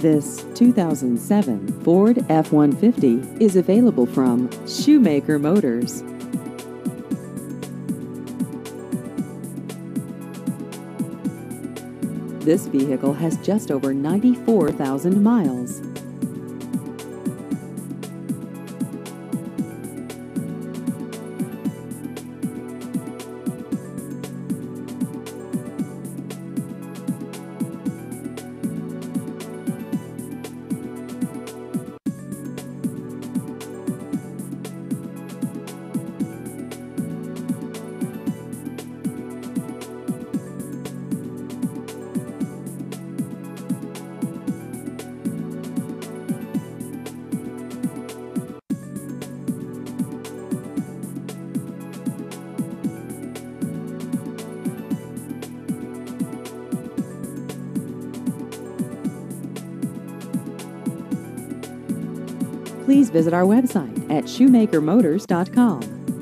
This 2007 Ford F-150 is available from Shumaker Motors. This vehicle has just over 94,000 miles. Please visit our website at shumakermotors.com.